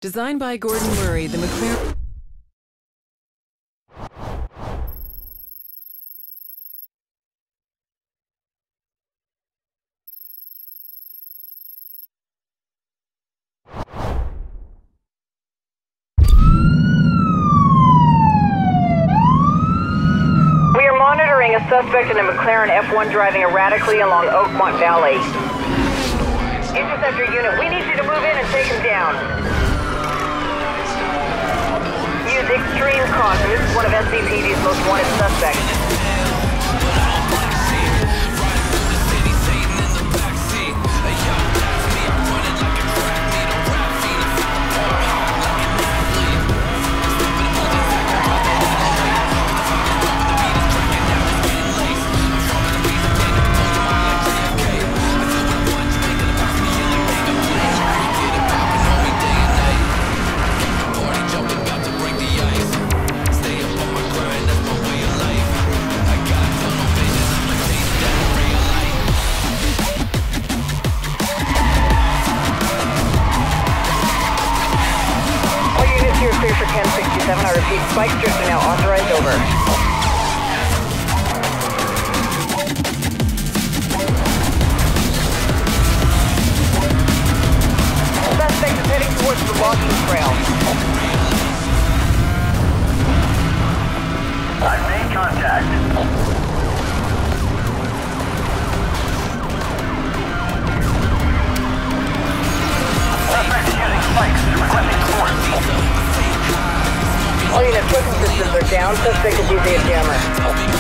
Designed by Gordon Murray, the McLaren... We are monitoring a suspect in a McLaren F1 driving erratically along Oakmont Valley. Interceptor unit, we need you to move in and take him down. Use extreme caution. This is one of SCPD's most wanted suspects. Clear for 1067. I repeat, spike strips are now authorized. Over. Suspect is heading towards the walking trail. I've made contact. Suspect is using spikes. Requesting support. All unit pushing systems are down. Suspect is using a jammer.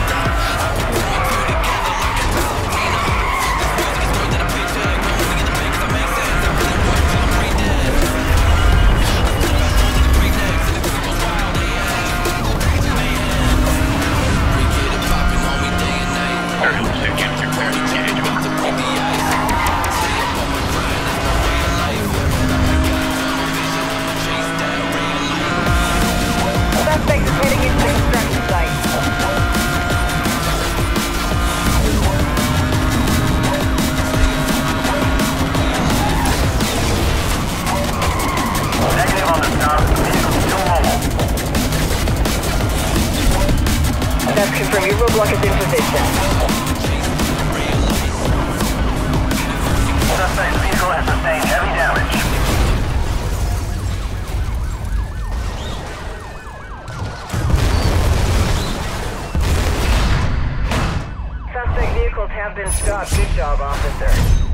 Suspect is heading into the construction site. Negative on the stop. Vehicle still mobile. That's confirmed. Your roadblock is in position. Suspect's vehicle has sustained heavy damage. Suspect vehicles have been stopped. Good job, officer.